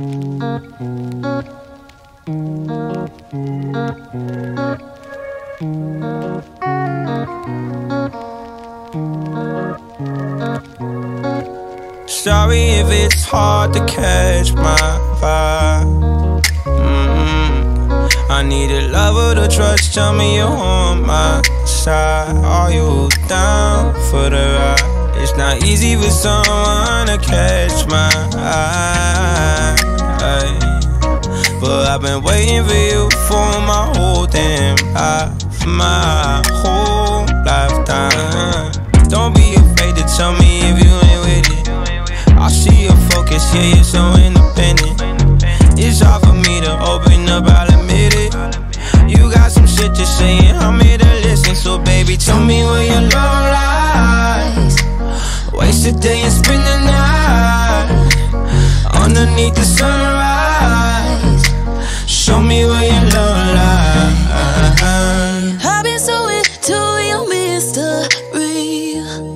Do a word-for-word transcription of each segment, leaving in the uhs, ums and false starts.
Sorry if it's hard to catch my vibe. mm-hmm. I need a lover to trust. Tell me you're on my side. Are you down for the ride? It's not easy for someone to catch my eye, but I've been waiting for you for my whole damn life, my whole lifetime. Don't be afraid to tell me if you ain't with it. I see your focus, yeah, you're so independent. It's hard for me to open up, I'll admit it. You got some shit to say and I'm here to listen. So baby, tell me where your love lies. Waste a day and spend the night underneath the sunrise. Show me where your love lies. I've been so into your mystery.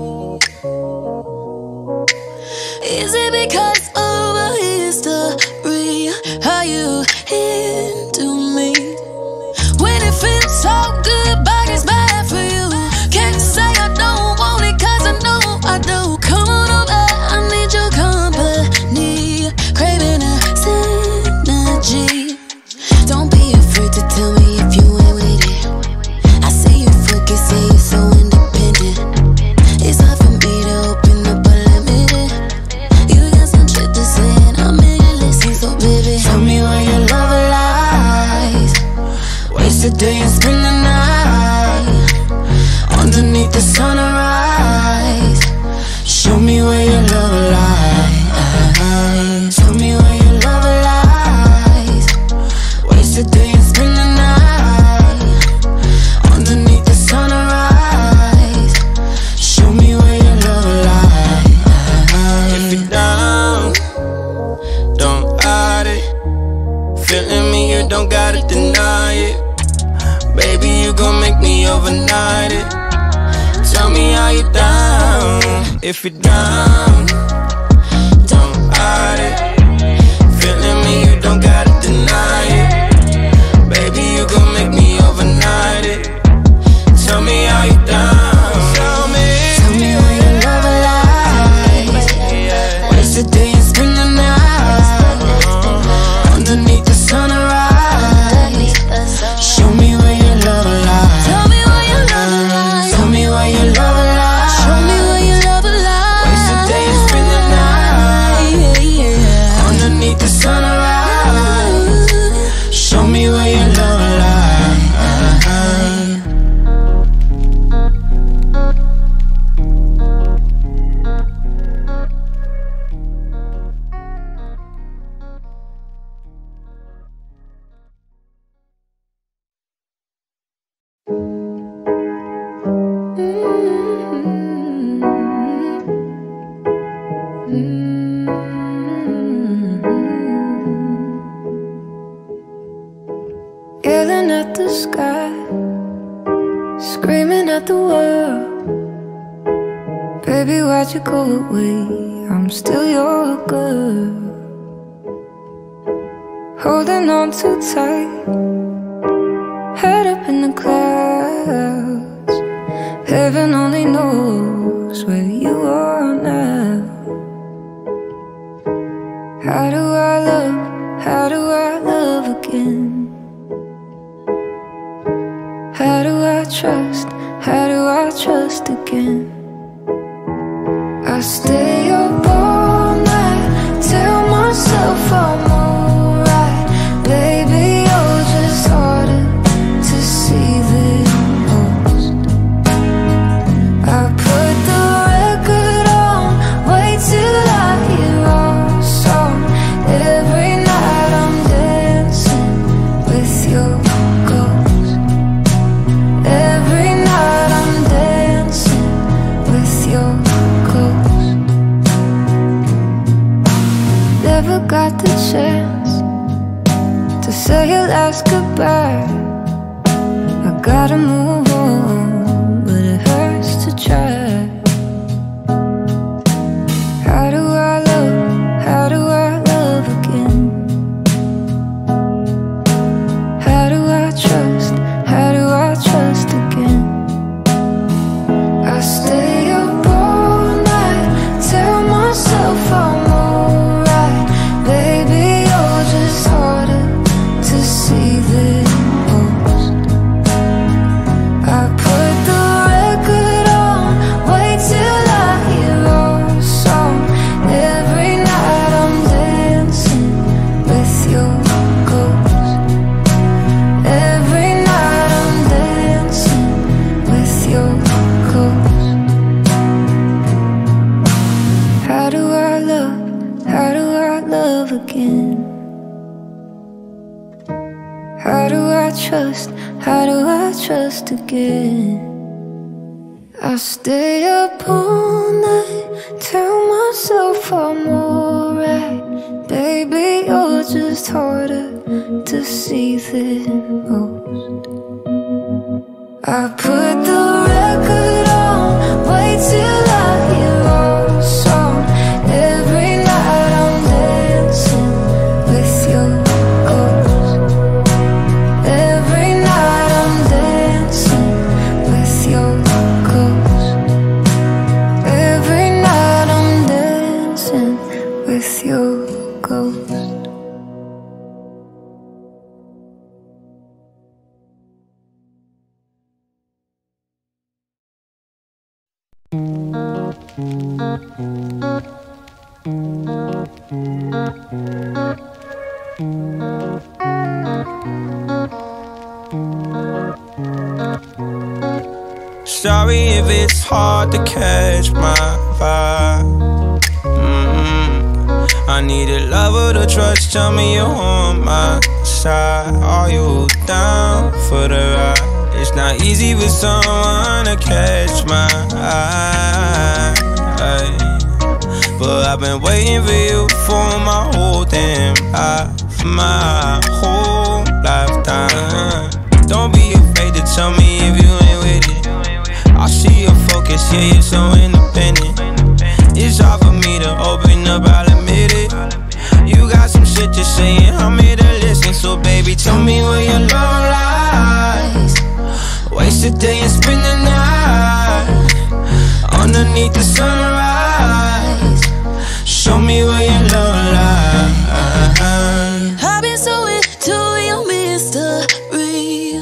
Is it because of a history? How you into me? When it feels so good, but it's bad for you. Can't say I don't want it, cause I know I do. Come on over, I need your company. Craving a synergy. Don't be afraid to tell me if you ain't with it. I see you focus, say you're so independent. It's hard for me to open up, but admit it. You got some shit to say and I'm here to listen. So baby, tell me where your love lies. Waste a day and spend the night underneath the sunrise. Show me where your love lies. Tell me where your love lies. Waste a day and spend the night underneath the sunrise. Show me where your love lies. If you're down, don't hide it. Feeling me, you don't gotta deny it. Baby, you gon' make me overnight it. Tell me how you down. If you're down, don't hide it. Feeling me, you don't gotta deny it. Baby, you gon' make me overnight it. Tell me how you down. Tell me, tell me where your love lies. Waste a day and spend the night underneath the sunrise. Show me where your love lies. Tell me where your love lies. Tell me where your love lies. Show me where your love lies. Waste a day and spend the night underneath the sunrise. Show me where your love lies. Yelling at the sky, screaming at the world. Baby, why'd you go away? I'm still your girl. Holding on too tight, head up in the clouds. Heaven only knows where you are now. How do I love, how do I love again? How do I trust, how do I trust again? I stay up all night, tell myself I'm alright. Baby, you're just harder to see than most. I put the record on, wait till I hear our song. Every night I'm dancing with your ghost. Every night I'm dancing with your ghost. Never got the chance to say your last goodbye. I gotta move on, but it hurts to try. How do I love, how do I love again? love again. How do I trust, how do I trust again? I stay up all night, tell myself I'm alright. Baby, you're just harder to see than most. I put the record on, wait till I hear our song. Every night I'm dancing with your ghost. Every night I'm dancing with your ghost. Every night I'm dancing with your ghost. Sorry if it's hard to catch my vibe. mm-hmm. I need a lover to trust, tell me you're on my side. Are you down for the ride? It's not easy with someone to catch my eye, but I've been waiting for you for my whole damn life, my whole lifetime. Don't be afraid to tell me if you ain't with it. I see your focus, yeah, you're so independent. It's hard for me to open up, I'll admit it. You got some shit to say and I'm here to listen. So baby, tell me where your love lies. Waste a day and spend the night underneath the sunrise. Show me where your love lies. I've been so into your mystery.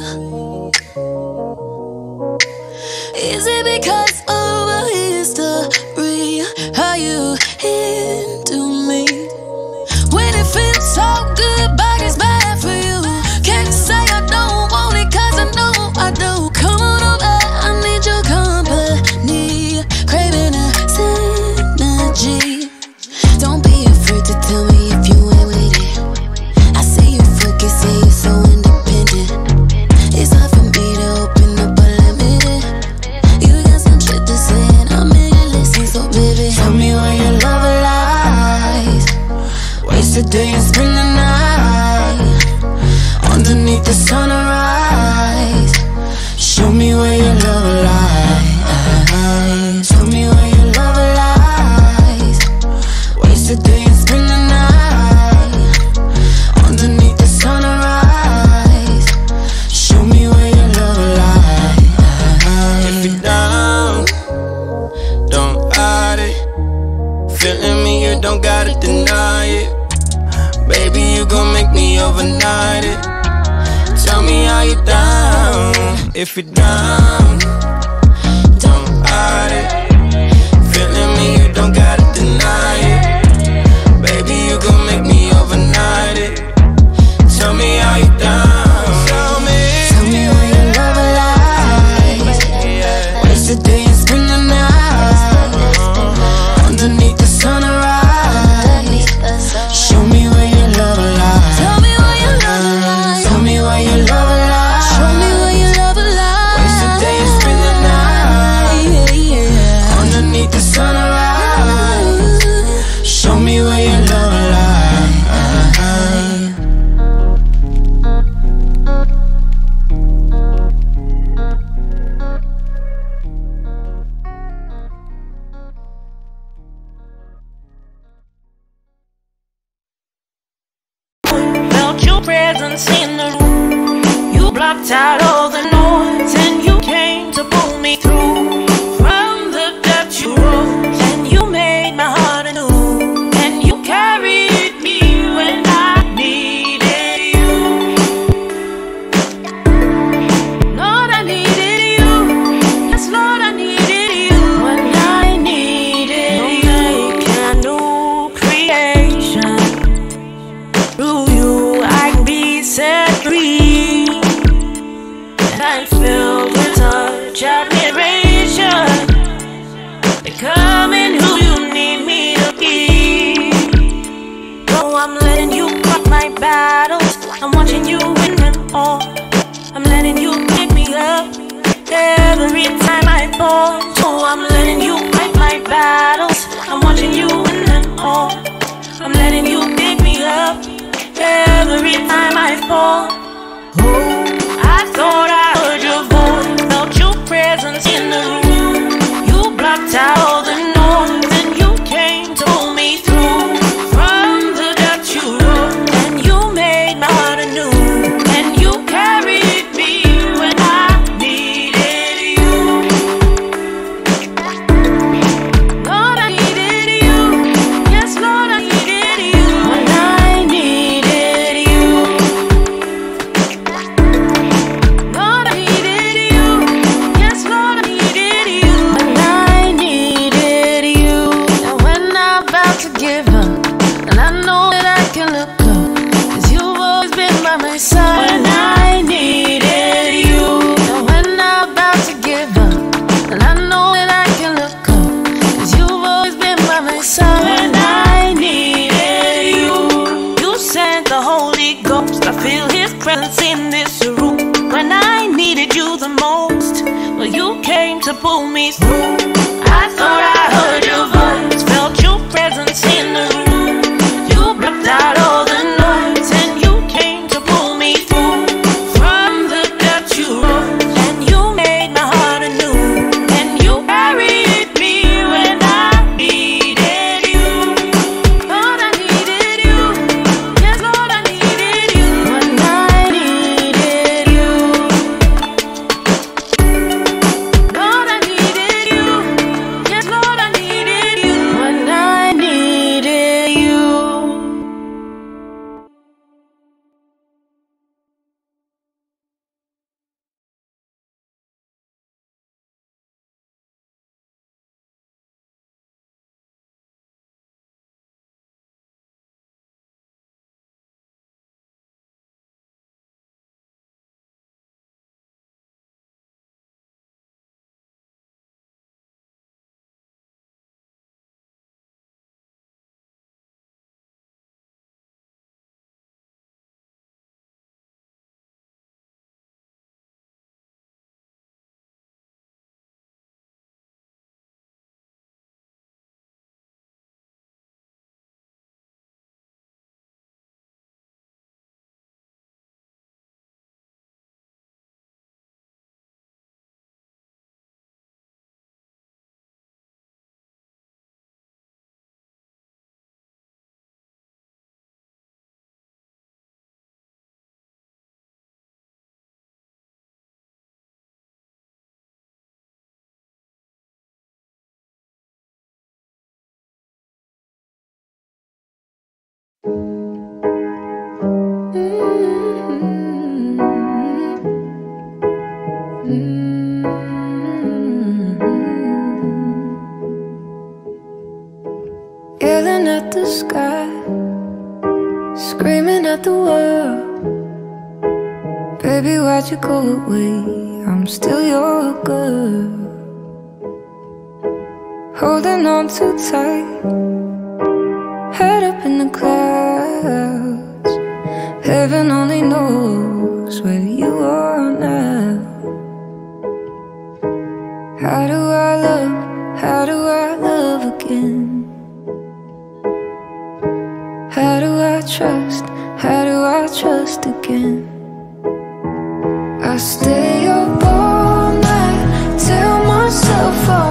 Is it because of a history? Are you into me? When it feels so good, but it's bad for you. Can't say I don't want it, cause I know I do. Come on over, I need your company. Craving a synergy. Don't be afraid to tell me if you ain't with it. I see you focus, yeah, you're so independent. It's hard for me to open up, but let me in. You got some shit to say and I'm here to listen. So baby, Tell me where your love lies. Waste a day and spend the night underneath the sunrise. Show me where your love lies. Tell me where your love lies. Waste a day and spend the night underneath the sunrise. Show me where your love lies. If you're down, don't hide it. Feeling me, you don't gotta deny it. Baby, you gon' make me overnight it. Tell me how you down. If you're down, don't hide it. Feeling me, you don't gotta deny it. Baby, you gon' make me overnight it. Tell me how you down. Tell me, tell me where your love lies. Waste a day and spend the night underneath the sunrise. Show me where your love lies. tell me where your love lies. Tell me where your love lies. Show me where your love lies. Waste a day and spend the night Yeah, yeah. underneath the sunrise. Show me where your love lies. Felt your presence in the room. You blocked out all the noise and you came to pull me through. From the depths you rose and you made my heart anew. And you carried me when I needed you. Lord, I needed you. Yes, Lord, I needed you. When I needed you. Make a new creation. Through you I can be set free. I'm letting you fight my battles. I'm watching you win them all. I'm letting you pick me up every time I fall. So I'm letting you fight my battles. I'm watching you win them all. I'm letting you pick me up every time I fall. I thought I heard your voice, felt your presence in the room. You blocked out all the noise and you came to pull me through. From the depths you rose and you made my heart anew. And you carried me when I needed you. Lord, I needed you. Yes, Lord, I needed you. When I needed you. Lord, I needed you. Yes, Lord, I needed you. When I needed you. And when I'm about to give up, and I know that I can look up, 'cause you've always been by my side. When I needed you. And when I'm about to give up, and I know that I can look up, 'cause you've always been by my side. When I needed you. You sent the Holy Ghost. I feel His presence in this room. When I needed you the most, well, you came to pull me through. I thought I heard your voice, felt your presence in the room. You blocked out all the noise and you came to pull me through. From the depths you rose and you made my heart anew. And you carried me when I needed you. Lord, I needed you. Yes, Lord, I needed you. When I needed you. Lord, I needed you. Yes, Lord, I needed you. When I needed you. Yelling at the sky, screaming at the world. Baby, why'd you go away? I'm still your girl. Holding on too tight, head up in the clouds. Heaven only knows where you are now. How do I love, how do I love again? How do I trust, how do I trust again? I stay up all night, tell myself I